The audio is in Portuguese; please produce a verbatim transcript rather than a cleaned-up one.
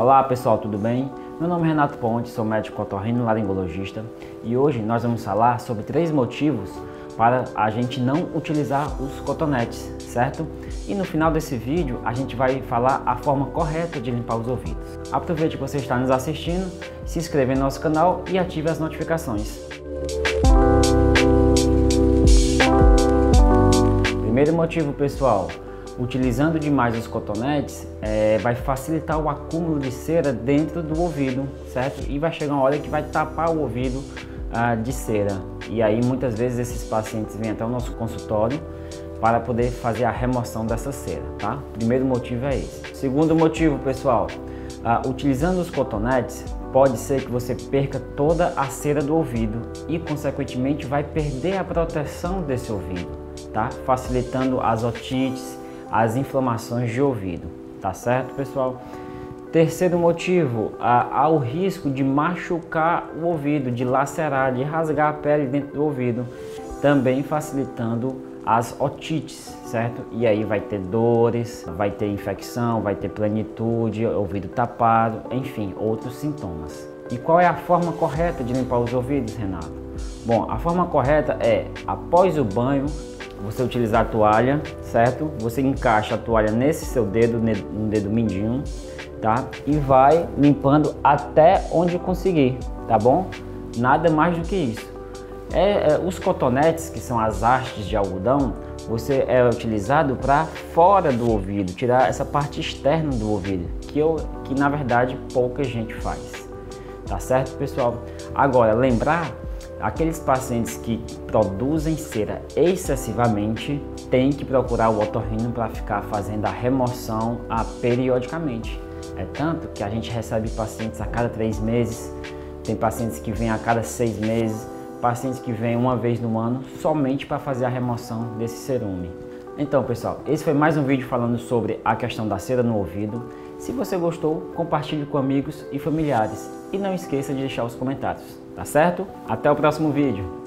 Olá pessoal, tudo bem? Meu nome é Renato Ponte, sou médico otorrinolaringologista e hoje nós vamos falar sobre três motivos para a gente não utilizar os cotonetes, certo? E no final desse vídeo a gente vai falar a forma correta de limpar os ouvidos. Aproveite que você está nos assistindo, se inscreva no nosso canal e ative as notificações. Primeiro motivo, pessoal, utilizando demais os cotonetes é, vai facilitar o acúmulo de cera dentro do ouvido, certo? E vai chegar uma hora que vai tapar o ouvido ah, de cera. E aí muitas vezes esses pacientes vêm até o nosso consultório para poder fazer a remoção dessa cera, tá? Primeiro motivo é esse. Segundo motivo, pessoal, ah, utilizando os cotonetes, pode ser que você perca toda a cera do ouvido e consequentemente vai perder a proteção desse ouvido, tá? Facilitando as otites, as inflamações de ouvido, tá certo, pessoal? Terceiro motivo, há o risco de machucar o ouvido, de lacerar, de rasgar a pele dentro do ouvido, também facilitando as otites, certo? E aí vai ter dores, vai ter infecção, vai ter plenitude, ouvido tapado, enfim, outros sintomas. E qual é a forma correta de limpar os ouvidos, Renato? Bom, a forma correta é, após o banho, você utilizar a toalha, certo? Você encaixa a toalha nesse seu dedo, no dedo mindinho, tá? E vai limpando até onde conseguir, tá bom? Nada mais do que isso. É, é, os cotonetes, que são as hastes de algodão, você é utilizado para fora do ouvido, tirar essa parte externa do ouvido, que, eu, que na verdade pouca gente faz, tá certo, pessoal? Agora, lembrar, aqueles pacientes que produzem cera excessivamente têm que procurar o otorrino para ficar fazendo a remoção a, periodicamente. É tanto que a gente recebe pacientes a cada três meses, tem pacientes que vêm a cada seis meses, pacientes que vêm uma vez no ano somente para fazer a remoção desse cerume. Então, pessoal, esse foi mais um vídeo falando sobre a questão da cera no ouvido. Se você gostou, compartilhe com amigos e familiares e não esqueça de deixar os comentários, tá certo? Até o próximo vídeo!